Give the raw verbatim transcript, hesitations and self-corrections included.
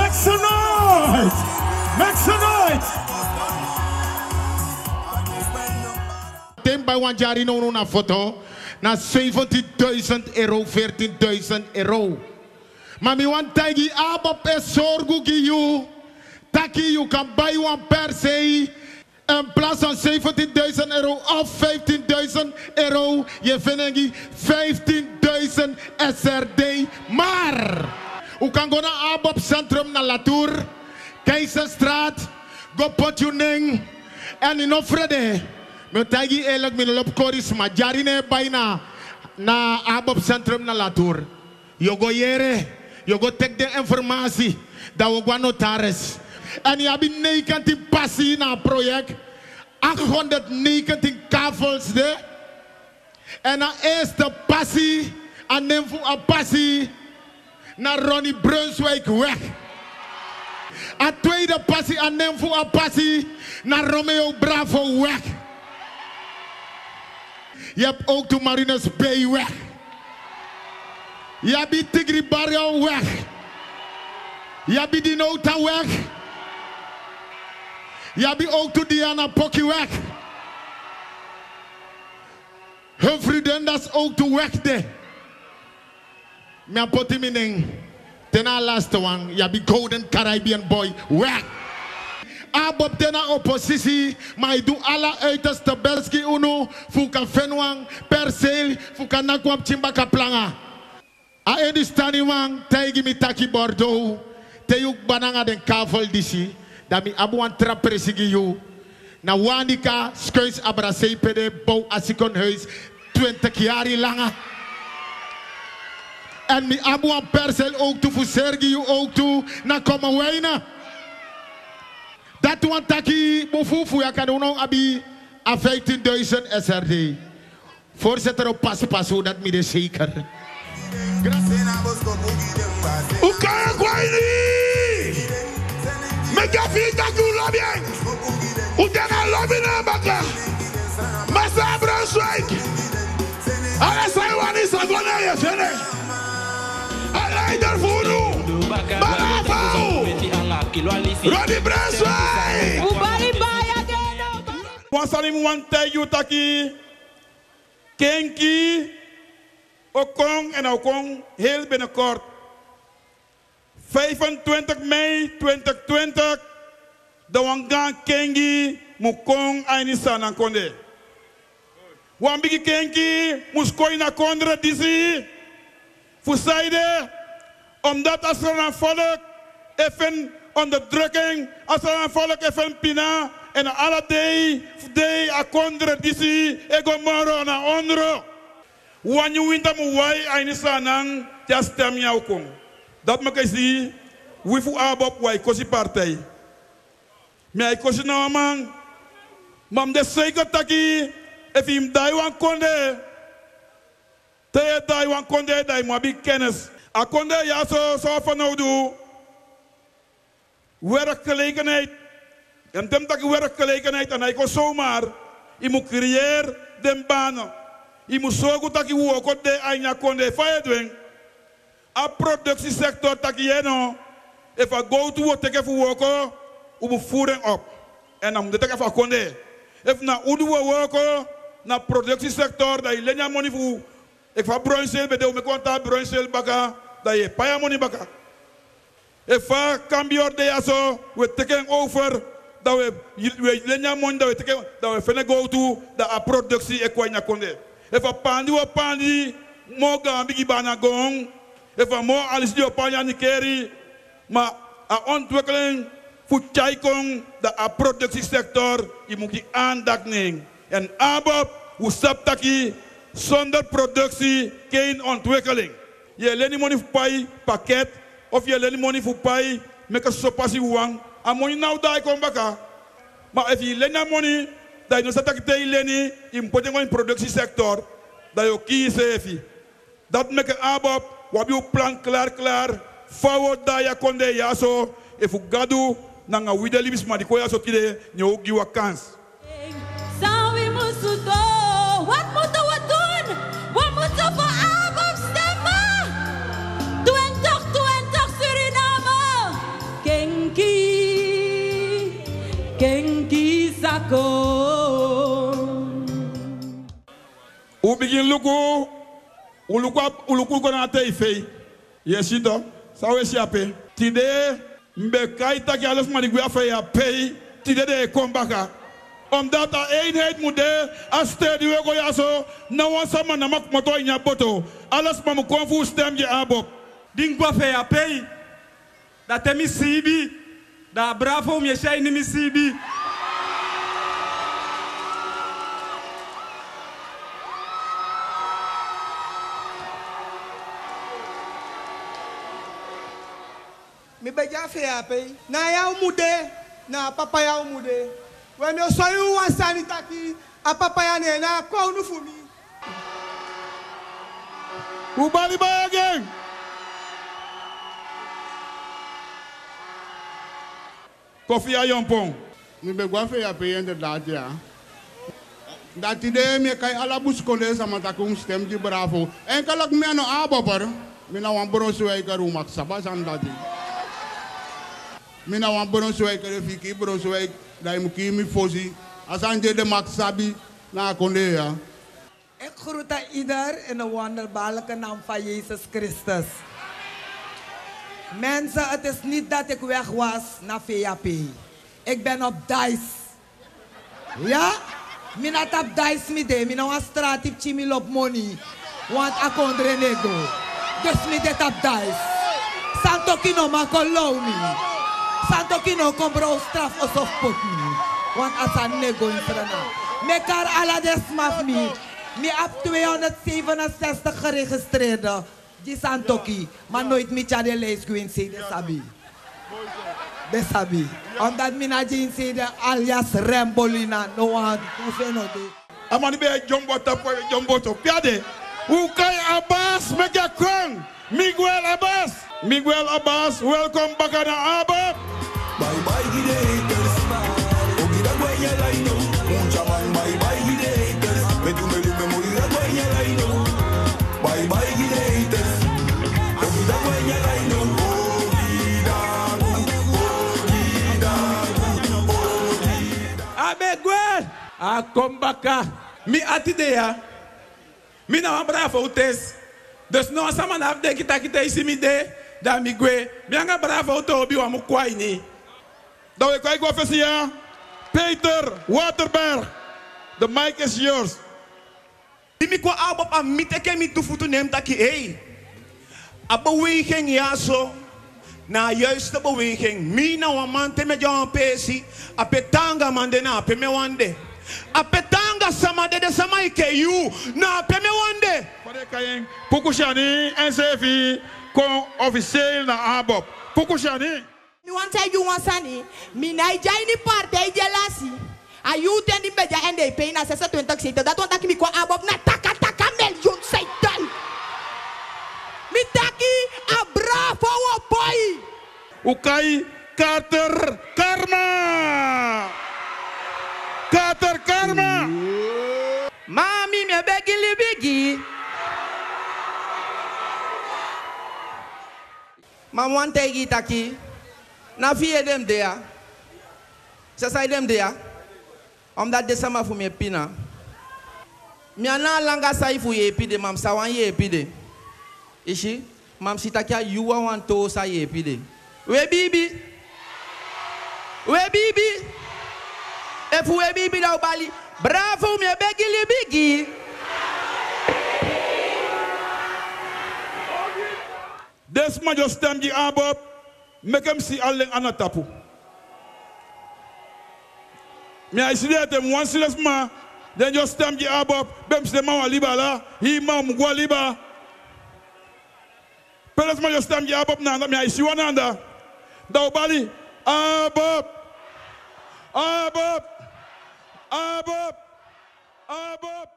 Make some noise! Make some noise! Tem bij one jaar in een foto. Na zeventienduizend euro, veertienduizend euro. Maar mi want tagi abop e sorgu ki you. Taki you kan buy one per se. In plaats van zeventienduizend euro of vijftienduizend euro. Je vindt vijftienduizend S R D. Maar. U kan go naar abop centrum naar Latour. Keizerstraat. Go pot you ning. En in ofrede. Mijn tagi eerlijk, mijn loop koris, maar jarine bijna na abop centrum na Latour. Je go jere, je go tek de informatie dat we gaan notaris. En je hebt negentien passie na project, achthonderdnegentien kavels de. En na eerste passie, en neem voor een passie naar Ronnie Brunswijk weg. A tweede passie, en neem voor een passie naar Romeo Bravo weg. Je hebt ook de Marines Bay weg. Je hebt Tigri Barrio weg. Je hebt die Nota weg. Je hebt ook de Diana Pokkie weg. Hun vrienden, dat is ook de weg de. Mijn potimining. Ten laatste one. Je hebt Golden Caribbean Boy weg. Abop tena oppositie, maar ik doe alle uiterste belski uno, fuka fenwang, perceel, fuka nakwam chimbaka planga. A edistani wang, taigi mi taki Bordeaux, te yuk bananga den kavel disi, da mi abuan trapresigi you, na wanika, skuis abrasei pede, bouw asikon huis, twintig jaar langa. En mi abuan perceel ook toe, fusergi you ook toe, na komen wijna. Dat want taki bofufu ya kan doen abi a vijftienduizend S R D. Voorzitter op pas pas hoe dat midden zeker. Hoe kan je kwijt? Met je vriend dat je lobbyen. Hoe kan je lobbyen naar bakken? Massa Brunswijk. Alles zijn wat is dat wanneer je vindt. Alleen daarvoor nu. Balafau. Ronnie Brunswijk! Ubari baya geno. Wansalim wante you taki. Kenki. Okong en Okong heel binnenkort. vijfentwintig mei tweeduizend twintig. De wangan Kengi mukong aini sanan konde. Wambiki Kenki muskoi na kondre disi. Fusaide. Omdat als er een volk even onderdrukking, als er een volk even pina, en alle day, day akondre disi, ego moro na ondro. Wanneer winter mu wai aini sanang, ja stem jou kom. Dat me kan zien, wie voor abop wai kosi partij. Maar kosi nou man, mam de zeker taki, if him die wan konde, te die wan konde, die mo bi kennis. Akonde ja zo zo van nou doe. Werkgelegenheid. En dan dat werkgelegenheid en hij kon zomaar. Je moet creëren de banen. Je moet zorgen dat je ook op de einde konde fire doen. A productiesector dat je no. If I go to work take voor werken, we moet voeren op. En dan moet ik even konde. If na udu werken na productiesector dat je lenya money voor. Ik van Brunswijk bij de me konta Brunswijk baka. Dat je paya money baka. If I cambio de aso, we taking over. Dat we we lenya money dat we taking dat we finna go to dat a productie ekwanya konde. If I pandi wa pandi moga bigi bana gong. If I more alles die opanya nikeri, maar a ontwikkeling voor chaikong dat a productiesector je moet die aandacht nemen. En abop hoe saptaki zonder productie geen ontwikkeling. Je leni money voor pai pakket of je leni money voor pai met een sopasi wang. A money nou daar kom baka. Maar als je leni money dat je nog zat te leni in potentieel productiesector dat je kiezen even. Dat met een abop wat je plan klaar klaar. Forward daar je kon de ja zo. If you gadu nanga wide libis maar die koya zo kide je ook giwa kans. Sawi musuto. Wat moeten we doen? We moeten voor abop stemmen. twintig twintig Suriname. begin luku, uluku uluku kona te ifei. Yesito, sawe siape. Tide mbe kaita ki alles mani gwe afe ya pay. Tide de kombaka. Omdat a eenheid moet de aste die we go yaso na wan sama na mak moto inya boto. Alles mamu konfu stem je abop. Ding gwa fe ya pay. Da temi sibi. Da bravo mi shai ni mi sibi. Mi beja fe ya pay. Na ya umude, na papa ya umude. When you saw you want sanitaki, a papa ya ne na kwa unu fumi. Ubali ba again. Kofi Ayompong. Mi be gwa fe ya pe inderdaad ja. Dat idee me kai ala buskole sama ta kum stem di bravo. En kalak me ano abopar. Mi na wan bron suai ka rumak sabas andati. Mi na wan bron suai ka fiki bron suai dai mu kimi fosi. Asanje de mak sabi na konde ja. Ik groet aan ieder in de wonderbaarlijke naam van Jezus Christus. Mensen, het is niet dat ik weg was naar V A P. Ik ben op Dice. Ja? Ik ben op Dice midden. Ik ben op straat op Chimil op money. Want ik kon er nego. Dus ik ben op Dice. Santo Kino ma kon low me. Santo Kino kon bro straf of of put me. Want als ik nego in Suriname. Mekar ala des maf me. Ik heb tweehonderdzevenenzestig geregistreerde. Die Santoki. Maar nooit met jou de lijst gaan zien. Dat sabi. Dat sabi. Omdat ik naar je zien alias Rembolina. No one. Hoeveel nog dit? Amani be jumbo tapo jumbo to. Piade. Ukay Abbas make a kong. Miguel Abbas. Miguel Abbas. Welcome back aan Abba. Bye bye gideeters. Ogira guaya laino. Mucha man bye bye gideeters. Me tu me lume morirá guaya laino. Bye bye gideeters. Ogira guaya laino. Abegwel. A kombaka. Mi atidea. Mi na bravo utes. Dus no sama na de kita kita isi mi de. Da mi gwe. Mi anga bravo to obi wa mu kwai ni. Dan we kijk wat ja. Peter Waterberg. The mic is yours. Imi kwa abop a miteke mi tufutu neemt dat je hey. A beweging ja zo. Na juiste beweging. Mi na wan man te me jan pesi. A petanga man de na pe me wande. A petanga sama de de sama ike you. Na pe me wande. Pare kayeng. Pukushani N C V kon officieel na Abop. Pukushani. Mi want tell you one sani. Mi na jaini parte jelasi. Ayu ten di beja N D P na sesa twenty seat. Dat want taki mi kwa Abop na taka taka miljoen seitan. Mi taki a bravo wo boy. Ukay Carter Karma. Carter Karma. Mami, me begi li bigi. Mam wan tegi taki. Na vier dem dea. Sesa dem dea. Omdat de sama fu me pina. Mi ana langa sai fu ye pide mam sawan ye pide. Ishi, mam sitakia yuwa wan to sa ye pide. We bibi. We bibi. If we bibi da bali. Bravo me begi li bigi. Des man just stem die Abop. Make him see alleen aan het tapu. Me I see that them one serious man. Then just stem die Abop. Bem se man wa liba la. Hi man mugwa liba. Peles man just stem die Abop na. Me I see one anda. Da bali. Abop. Abop. Abop. Abop.